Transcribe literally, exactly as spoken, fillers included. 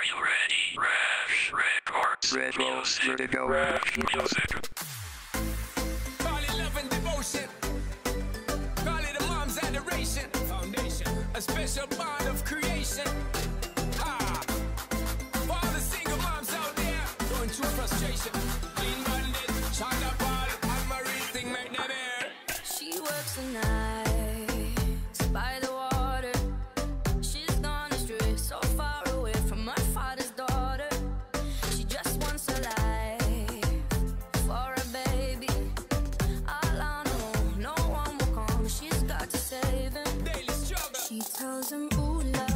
you ready? Rash Records. Red Rose, let it go. Rash Music. Call it love and devotion. Call it a mom's adoration. Foundation, a special bond of creation. Ah, for all the single moms out there going through frustration. Clean bandit, China Paul, and Marie thing make them air. She works the nights by the water. She's gone astray, so far away from her father's daughter. She just wants a life for a baby. All on her own, no one will come. She's got to save him. Daily struggle. She tells him, ooh, love.